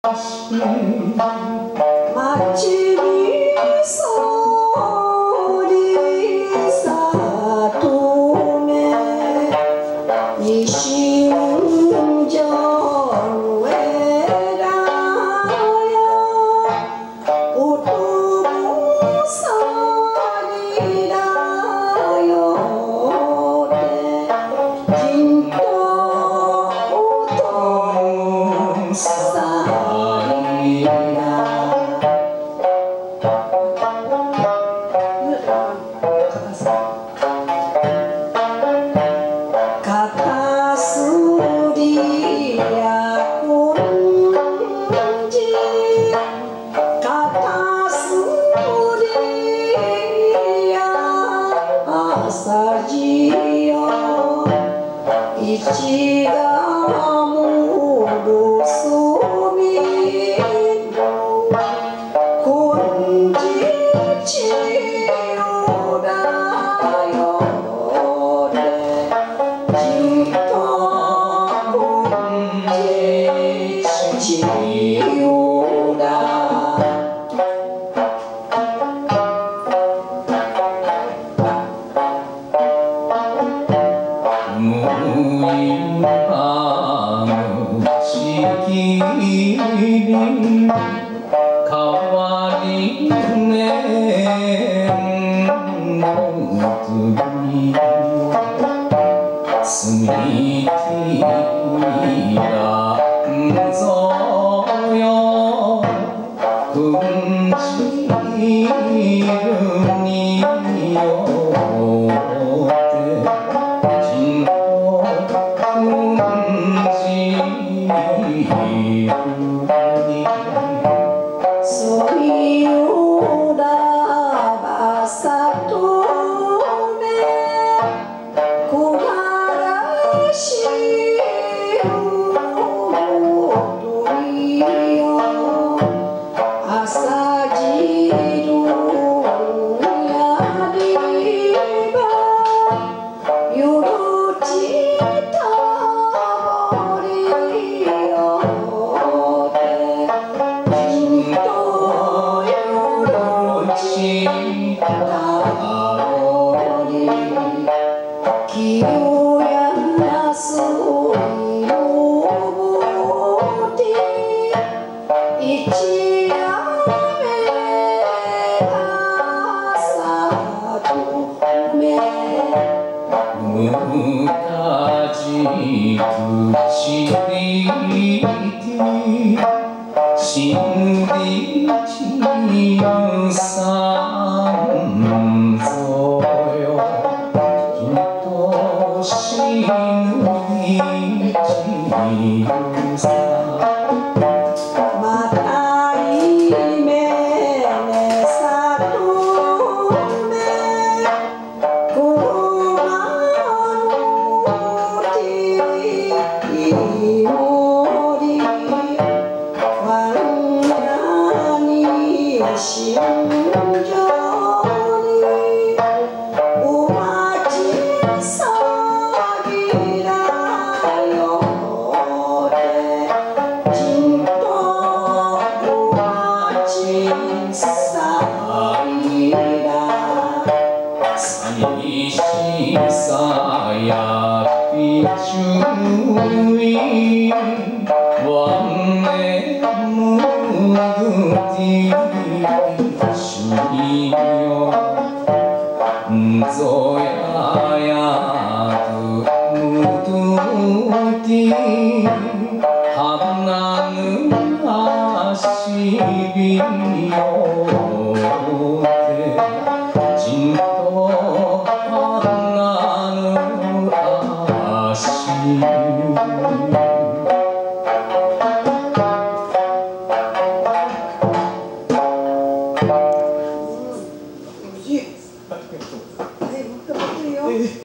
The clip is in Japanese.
町にそり里め西城上らやお友さりだよってじんとお友さ片すりやこんじ片すりや朝じよ一がもろそびこんじちよだよ変わりねの罪澄み切らんぞよ訓じるによって人を訓じるそいよだばさとめこがらしよといよ朝じるやりばよろちたぼりよきよやなそいのぼて一やめ朝とめむかじくしりてしんりちゆさんぞよしぬいちゆさまたいめねさとめこまのていもりわんやにしんじょにおまちさぎらよってじんとおまちさぎら寂しさやびちゅいわんねむぐてしゅいよんぞや